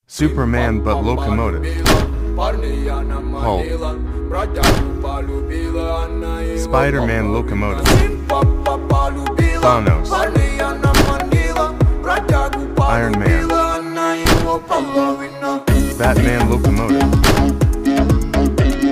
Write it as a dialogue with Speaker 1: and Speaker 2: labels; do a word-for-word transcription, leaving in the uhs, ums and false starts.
Speaker 1: Superman but locomotive. Hulk. Spiderman locomotive. Thanos. Iron Man. Batman locomotive.